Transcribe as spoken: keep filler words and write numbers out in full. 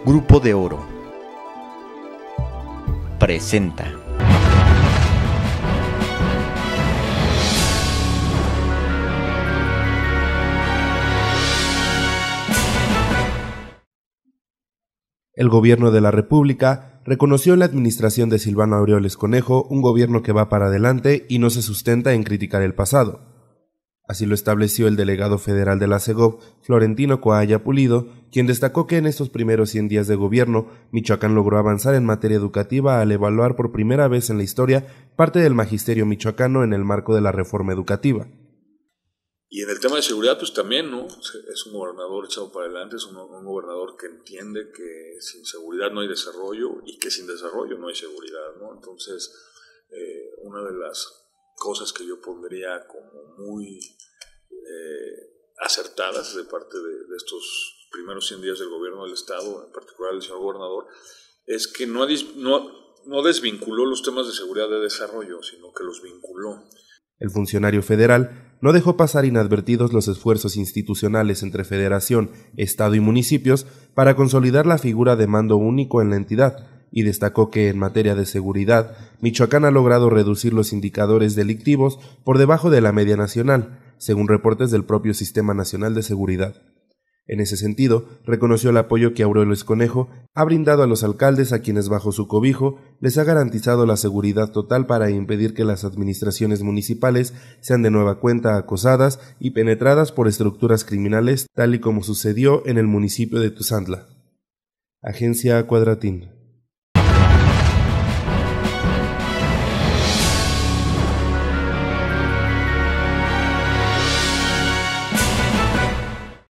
Grupo de Oro presenta. El gobierno de la República reconoció en la administración de Silvano Aureoles Conejo un gobierno que va para adelante y no se sustenta en criticar el pasado. Así lo estableció el delegado federal de la Segov, Florentino Coalla Pulido, quien destacó que en estos primeros cien días de gobierno, Michoacán logró avanzar en materia educativa al evaluar por primera vez en la historia parte del magisterio michoacano en el marco de la reforma educativa. Y en el tema de seguridad, pues también, ¿no? Es un gobernador echado para adelante, es un, un gobernador que entiende que sin seguridad no hay desarrollo y que sin desarrollo no hay seguridad, ¿no? Entonces, eh, una de las cosas que yo pondría como muy eh, acertadas de parte de, de estos primeros cien días del gobierno del Estado, en particular del señor gobernador, es que no, no, no desvinculó los temas de seguridad de desarrollo, sino que los vinculó. El funcionario federal no dejó pasar inadvertidos los esfuerzos institucionales entre Federación, Estado y municipios para consolidar la figura de mando único en la entidad, y destacó que en materia de seguridad, Michoacán ha logrado reducir los indicadores delictivos por debajo de la media nacional, según reportes del propio Sistema Nacional de Seguridad. En ese sentido, reconoció el apoyo que Aureoles Conejo ha brindado a los alcaldes a quienes bajo su cobijo les ha garantizado la seguridad total para impedir que las administraciones municipales sean de nueva cuenta acosadas y penetradas por estructuras criminales, tal y como sucedió en el municipio de Tuzantla. Agencia Cuadratín.